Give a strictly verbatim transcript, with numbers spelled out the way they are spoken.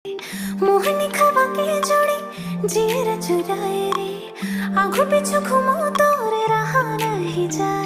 मोहनी खवा के जोड़ी जीर चुराए रे, आंखों पीछू घुमो तोरे रहा नहीं जाए।